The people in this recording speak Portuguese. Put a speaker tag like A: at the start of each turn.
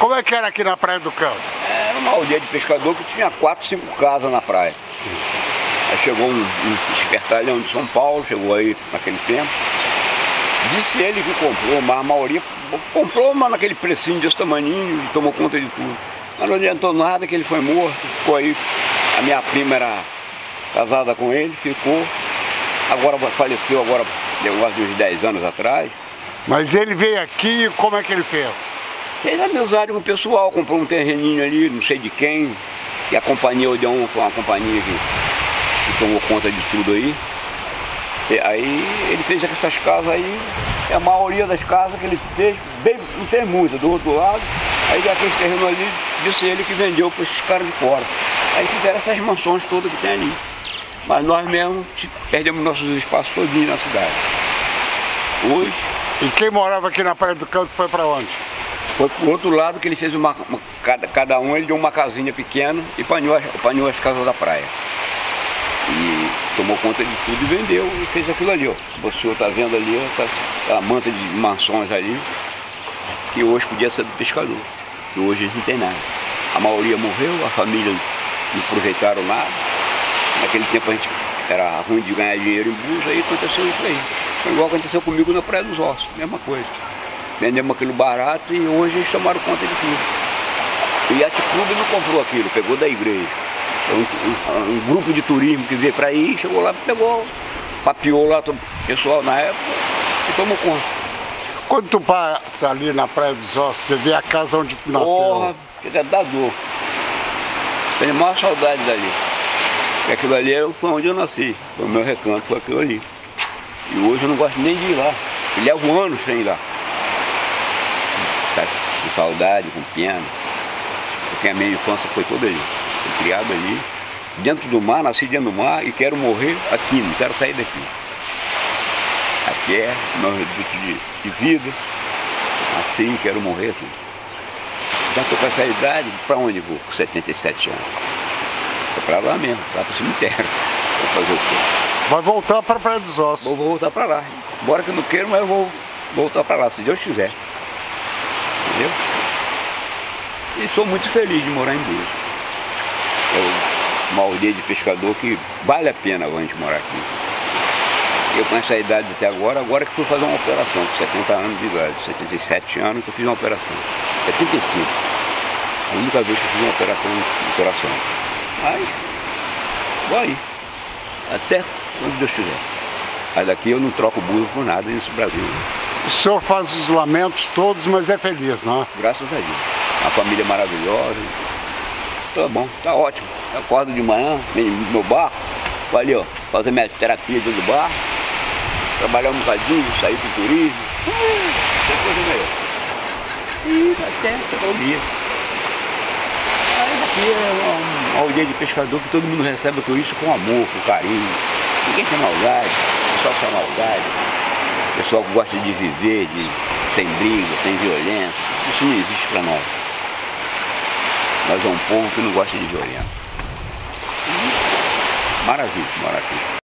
A: Como é que era aqui na Praia do Canto?
B: Era uma aldeia de pescador que tinha 4, 5 casas na praia. Aí chegou um espertalhão de São Paulo, chegou aí naquele tempo. Disse ele que comprou, mas a maioria comprou, mas naquele precinho desse tamaninho e tomou conta de tudo. Mas não adiantou nada, que ele foi morto, ficou aí. A minha prima era casada com ele, ficou. Agora faleceu, agora negócio de uns 10 anos atrás.
A: Mas ele veio aqui e como é que ele fez?
B: Fez amizade com o pessoal, comprou um terreninho ali, não sei de quem. E a companhia Odeon foi uma companhia que tomou conta de tudo aí. E aí ele fez essas casas aí, e a maioria das casas que ele fez, bem, não tem muita, do outro lado. Aí aquele terreno ali, disse ele que vendeu para esses caras de fora. Aí fizeram essas mansões todas que tem ali. Mas nós mesmos perdemos nossos espaços todinhos na cidade. Hoje...
A: E quem morava aqui na Praia do Canto foi para onde?
B: Foi pro outro lado que ele fez cada um ele deu uma casinha pequena e panhou as casas da praia. E tomou conta de tudo e vendeu e fez aquilo ali, ó. O senhor está vendo ali, ó, aquela manta de mansões ali, que hoje podia ser do pescador. E hoje não tem nada. A maioria morreu, a família não aproveitaram nada. Naquele tempo a gente era ruim de ganhar dinheiro em bursa, aí aconteceu isso aí. Foi igual aconteceu comigo na Praia dos Ossos, mesma coisa. Vendemos aquilo barato e hoje eles tomaram conta de tudo. O Yacht Clube não comprou aquilo, pegou da igreja. Um grupo de turismo que veio para aí, chegou lá, pegou, papeou lá o pessoal na época e tomou conta.
A: Quando tu passa ali na Praia dos Ossos, você vê a casa onde tu nasceu?
B: Porra, chega da dor. Tenho a maior saudade dali. Porque aquilo ali foi onde eu nasci, foi o meu recanto, foi aquilo ali. E hoje eu não gosto nem de ir lá. Eu levo anos sem ir lá. Tá com saudade, com pena. Porque a minha infância foi toda ali. Fui criado ali, dentro do mar, nasci dentro do mar e quero morrer aqui, não quero sair daqui. Aqui é meu reduto de vida. Nasci e quero morrer aqui. Já estou com essa idade, para onde vou? Com 77 anos. Vou para lá mesmo, lá para o cemitério. Vou fazer o quê?
A: Vai voltar para a Praia dos Ossos.
B: Vou voltar para lá. Embora que eu não queira, mas eu vou voltar para lá, se Deus quiser. Entendeu? E sou muito feliz de morar em Búzios. É uma aldeia de pescador que vale a pena a gente morar aqui. Eu com essa idade até agora que fui fazer uma operação, com 70 anos de idade, 77 anos que eu fiz uma operação. 75. A única vez que eu fiz uma operação de coração. Mas, vou aí. Até quando Deus quiser. Mas daqui eu não troco Búzios por nada nesse Brasil.
A: O senhor faz os lamentos todos, mas é feliz, não é?
B: Graças a Deus. Uma família maravilhosa. Tá bom, tá ótimo. Eu acordo de manhã, venho no meu barco, vou ali, ó, fazer minha terapia dentro do barco, trabalhar um bocadinho, sair pro turismo. Tem coisa melhor. E até chegar o dia. Aí aqui é uma aldeia de pescador que todo mundo recebe o turista com amor, com carinho. Ninguém tem maldade, o pessoal sem maldade. O pessoal que gosta de viver, sem briga, sem violência. Isso não existe para nós. Nós é um povo que não gosta de violência. Maravilha morar aqui.